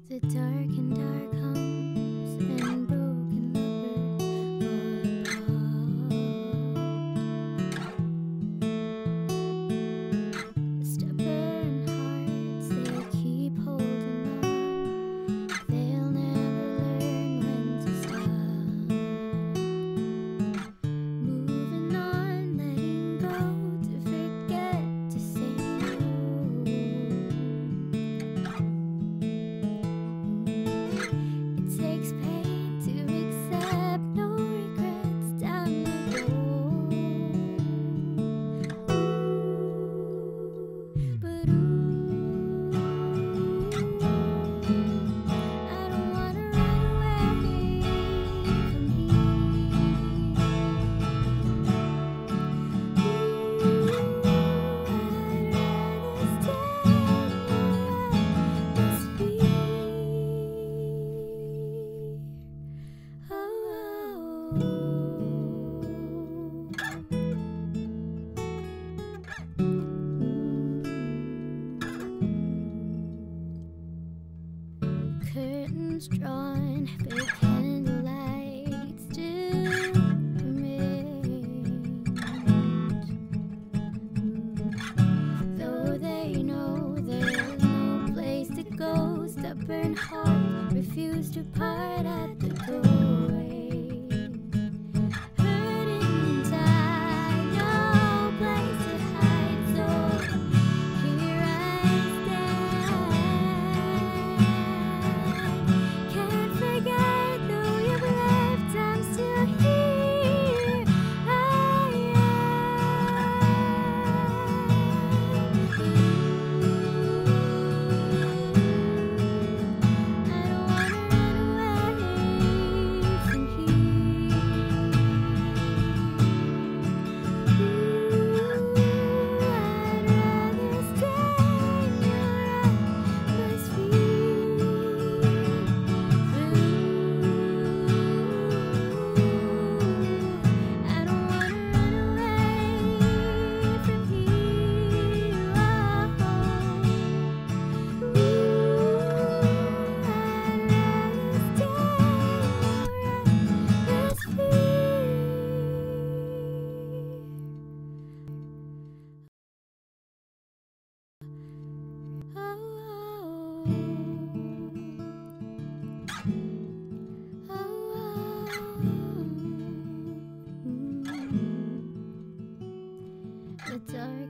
The dark and dark homes and broken lovers fall apart. Stubborn hearts, they keep holding on. They'll never learn when to stop. Moving on, letting go to forget to say no. It takes pain to accept no regrets down the road. But I don't wanna run away from here. I'd rather stay where I must be. Curtains drawn, big candlelight still remain. Though they know there's no place to go, stubborn heart refuse to part at the doorway. Hurting inside, no place to hide, so here I stand. Can't forget though you've left, I'm still here. I don't wanna run away from here. I'd rather stay where I must be. I don't wanna run away from here. I'd rather stay where I must be. The dark